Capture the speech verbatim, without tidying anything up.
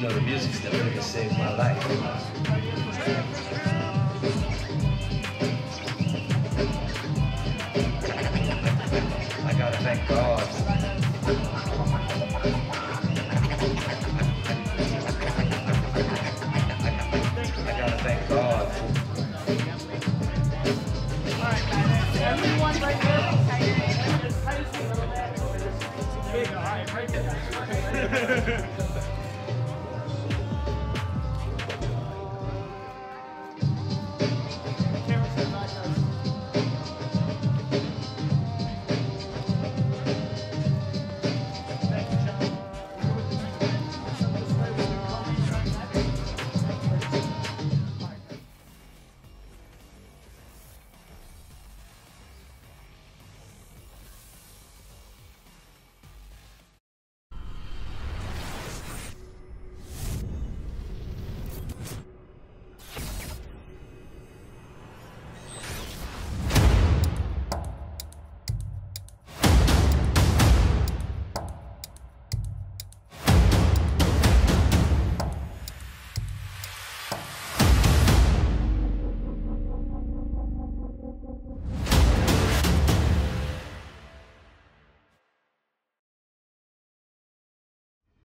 know, the music's the thing that saved my life. I gotta thank God. I gotta thank God. Everyone right there, just tight a little bit. All right, right there.